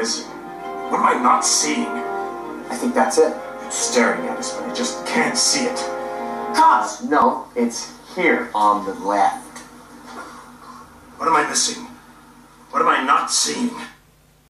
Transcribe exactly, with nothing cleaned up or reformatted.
missing? What am I not seeing? I think that's it. It's staring at us, but I just can't see it. Gus! No, it's here on the left. What am I missing? What am I not seeing?